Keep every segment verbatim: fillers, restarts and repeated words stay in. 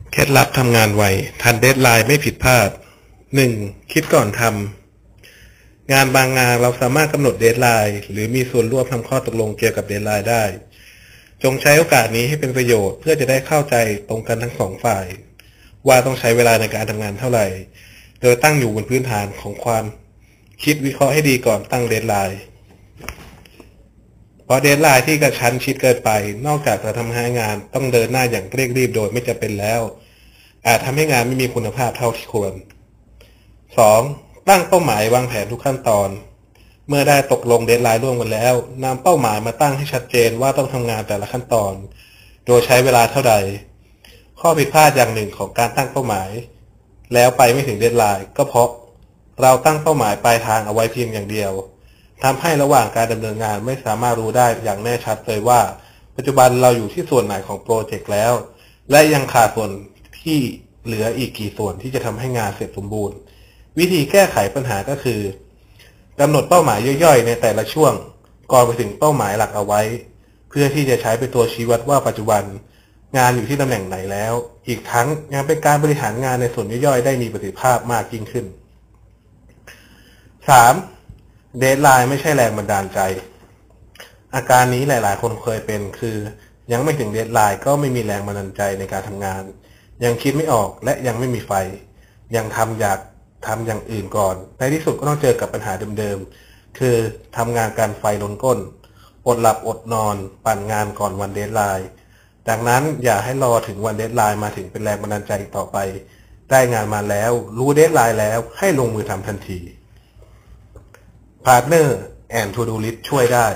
เคล็ดลับทำงานไวทันเดดไลน์ไม่ผิดพลาด หนึ่ง. คิดก่อนทำงานบางงานเราสามารถกำหนดเดดไลน์หรือมีส่วนร่วมทำข้อตกลงเกี่ยวกับเดดไลน์ได้จงใช้โอกาสนี้ให้เป็นประโยชน์เพื่อจะได้เข้าใจตรงกันทั้งสองฝ่ายว่าต้องใช้เวลาในการทำงานเท่าไหร่โดยตั้งอยู่บนพื้นฐานของความคิดวิเคราะห์ให้ดีก่อนตั้งเดดไลน์เพราะเดดไลน์ที่กระชั้นชิดเกินไปนอกจากจะทำให้งานต้องเดินหน้าอย่างเร่งรีบโดยไม่จำเป็นแล้วอาจทำให้งานไม่มีคุณภาพเท่าที่ควร สอง. ตั้งเป้าหมายวางแผนทุกขั้นตอนเมื่อได้ตกลงเดดไลน์ร่วมกันแล้วนำเป้าหมายมาตั้งให้ชัดเจนว่าต้องทำงานแต่ละขั้นตอนโดยใช้เวลาเท่าใดข้อผิดพลาดอย่างหนึ่งของการตั้งเป้าหมายแล้วไปไม่ถึงเดดไลน์ก็เพราะเราตั้งเป้าหมายปลายทางเอาไว้เพียงอย่างเดียวทำให้ระหว่างการดำเนินงานไม่สามารถรู้ได้อย่างแน่ชัดเลยว่าปัจจุบันเราอยู่ที่ส่วนไหนของโปรเจกต์แล้วและยังขาดส่วนที่เหลืออีกกี่ส่วนที่จะทำให้งานเสร็จสมบูรณ์วิธีแก้ไขปัญหาก็คือกำหนดเป้าหมายย่อยๆในแต่ละช่วงก่อนไปถึงเป้าหมายหลักเอาไว้เพื่อที่จะใช้เป็นตัวชี้วัดว่าปัจจุบันงานอยู่ที่ตำแหน่งไหนแล้วอีกทั้งยังเป็นการบริหารงานในส่วนย่อยๆได้มีประสิทธิภาพมากยิ่งขึ้น สาม. เดดไลน์ไม่ใช่แรงบันดาลใจอาการนี้หลายๆคนเคยเป็นคือยังไม่ถึงเดดไลน์ก็ไม่มีแรงบันดาลใจในการทำงานยังคิดไม่ออกและยังไม่มีไฟยังทำอยากทำอย่างอื่นก่อนในที่สุดก็ต้องเจอกับปัญหาเดิมๆคือทำงานการไฟล้นก้นอดหลับอดนอนปั่นงานก่อนวันเดดไลน์ดังนั้นอย่าให้รอถึงวันเดดไลน์มาถึงเป็นแรงบันดาลใจต่อไปได้งานมาแล้วรู้เดดไลน์แล้วให้ลงมือทำทันทีพาร์ทเนอร์แอนด์ทูดูลิสต์ช่วยได้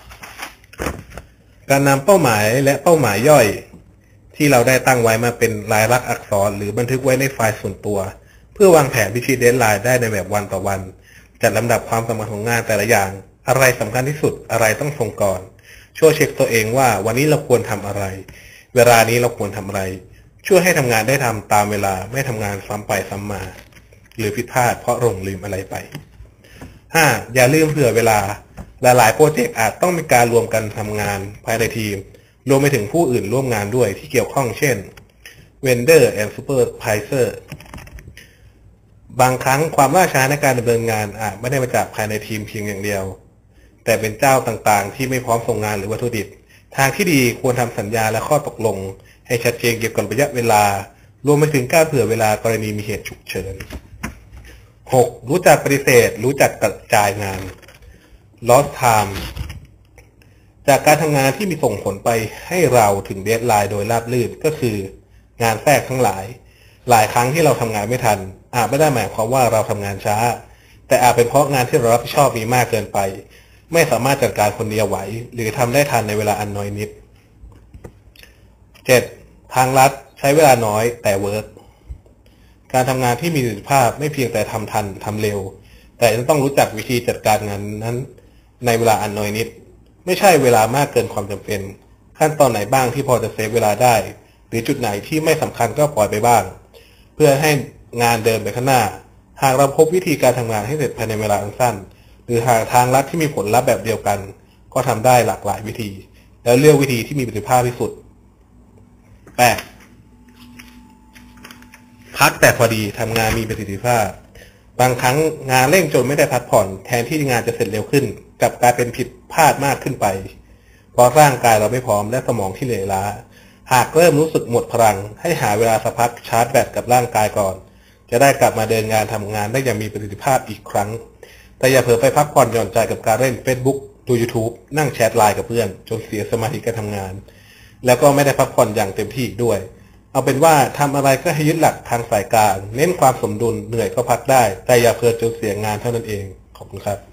การนำเป้าหมายและเป้าหมายย่อยที่เราได้ตั้งไว้มาเป็นลายลักษณ์อักษรหรือบันทึกไว้ในไฟล์ส่วนตัวเพื่อวางแผนพิชิตเดดไลน์ได้ในแบบวันต่อวันจัดลำดับความสำคัญของงานแต่ละอย่างอะไรสำคัญที่สุดอะไรต้องส่งก่อนช่วยเช็คตัวเองว่าวันนี้เราควรทำอะไรเวลานี้เราควรทำอะไรช่วยให้ทำงานได้ทำตามเวลาไม่ทำงานซ้ำไปซ้ำมาหรือผิดพลาดเพราะหลงลืมอะไรไป ห้า. อย่าลืมเผื่อเวลาหลายๆโปรเจกต์อาจต้องมีการรวมกันทำงานภายในทีมรวมไปถึงผู้อื่นร่วมงานด้วยที่เกี่ยวข้องเช่น Vendor and Supervisor บางครั้งความล่าช้าในการดำเนินงานอาจไม่ได้มาจากภายในทีมเพียงอย่างเดียวแต่เป็นเจ้าต่างๆที่ไม่พร้อมส่งงานหรือวัตถุดิบทางที่ดีควรทำสัญญาและข้อตกลงให้ชัดเจนเกี่ยวกับระยะเวลารวมไปถึงการเผื่อเวลากรณีมีเหตุฉุกเฉิน หก. รู้จักปฏิเสธรู้จักกระจายงาน lost time จากการทำงานที่มีส่งผลไปให้เราถึงเดดไลน์โดยราบรื่นก็คืองานแทรกทั้งหลายหลายครั้งที่เราทำงานไม่ทันอาจไม่ได้หมายความว่าเราทำงานช้าแต่อาจเป็นเพราะงานที่เรารับผิดชอบมีมากเกินไปไม่สามารถจัดการคนเดียวไหวหรือทำได้ทันในเวลาอันน้อยนิด เจ็ด. ทางลัดใช้เวลาน้อยแต่เวิร์กการทำงานที่มีประสิทธิภาพไม่เพียงแต่ทำทันทำเร็วแต่ยังต้องรู้จักวิธีจัดการงานนั้นในเวลาอันน้อยนิดไม่ใช่เวลามากเกินความจำเป็นขั้นตอนไหนบ้างที่พอจะเซฟเวลาได้หรือจุดไหนที่ไม่สำคัญก็ปล่อยไปบ้างเพื่อให้งานเดินไปข้างหน้าหากเราพบวิธีการทำงานให้เสร็จภายในเวลาสั้นหรือหากทางลัดที่มีผลลัพธ์แบบเดียวกันก็ทำได้หลากหลายวิธีแล้วเลือกวิธีที่มีประสิทธิภาพที่สุด แปด. พักแต่พอดีทำงานมีประสิทธิภาพบางครั้งงานเร่งจนไม่ได้พักผ่อนแทนที่งานจะเสร็จเร็วขึ้นกลับกลายเป็นผิดพลาดมากขึ้นไปเพราะร่างกายเราไม่พร้อมและสมองที่เหนื่อยล้าหากเริ่มรู้สึกหมดพลังให้หาเวลาสักพักชาร์จแบตกับร่างกายก่อนจะได้กลับมาเดินงานทำงานได้อย่างมีประสิทธิภาพอีกครั้งแต่อย่าเผลอไปพักผ่อนหย่อนใจกับการเล่น Facebook ดู YouTube นั่งแชทไลน์กับเพื่อนจนเสียสมาธิการทำงานแล้วก็ไม่ได้พักผ่อนอย่างเต็มที่ด้วยเอาเป็นว่าทำอะไรก็ให้ยึดหลักทางสายกลางเน้นความสมดุลเหนื่อยก็พักได้แต่อย่าเพลินจนเสียงานเท่านั้นเองขอบคุณครับ